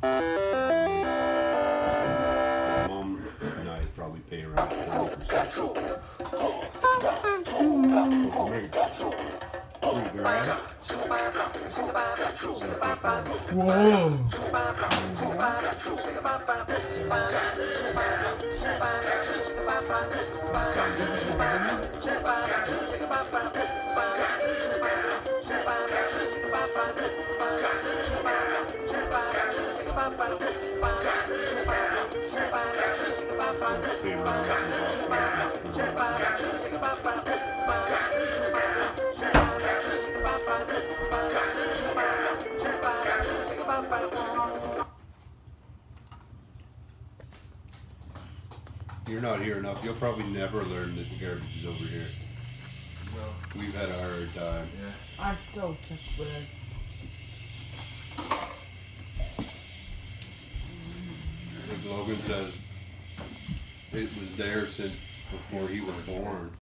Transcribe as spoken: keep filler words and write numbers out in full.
Mom and I probably pay around forty percent. Whoa! You're not here enough. You'll probably never learn that the garbage is over here. No. We've had a hard time. Yeah. I still took bread. Like Logan says, it was there since before he was born.